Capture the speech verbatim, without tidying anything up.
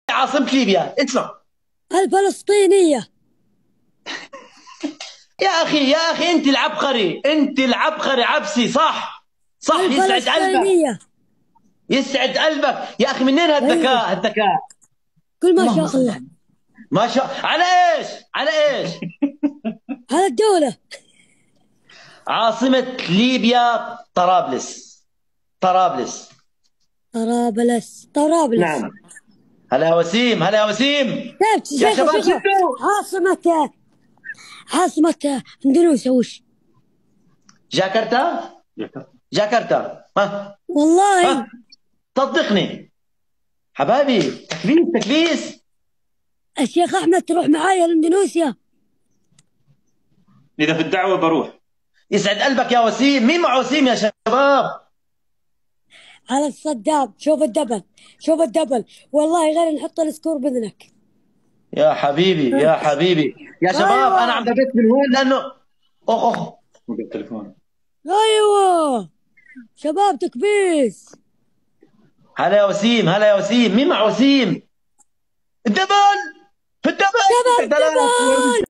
عاصمة ليبيا؟ اسمع. الفلسطينية. يا أخي يا أخي أنت العبقري، أنت العبقري عبسي. صح صح، يسعد قلبك، الفلسطينية. يسعد قلبك يا أخي. منين ايوه، هالذكاء هالذكاء؟ كل ما اللهم شاء صل الله. على، ما شاء. على إيش على إيش؟ على الدولة. عاصمة ليبيا طرابلس. طرابلس. طرابلس طرابلس. نعم. هلا يا وسيم، هلا يا وسيم. شفت يا شيخة شباب شيخة. شدوا. عاصمة عاصمة اندونيسيا وش؟ جاكرتا. جاكرتا. ها والله. ها صدقني حبايبي، تكبيس تكبيس. الشيخ أحمد تروح معايا لاندونيسيا؟ إذا في الدعوة بروح. يسعد قلبك يا وسيم. مين مع وسيم يا شباب؟ على الصدام. شوف الدبل، شوف الدبل. والله غير نحط السكور بإذنك. يا حبيبي يا حبيبي يا شباب، انا عم ايوه ببث من هون لانه اخ اخ. بالتليفون. ايوه شباب تكبيس. هلا يا وسيم، هلا يا وسيم. مين مع وسيم؟ الدبل، في الدبل. شباب يسعد هلا. دبل.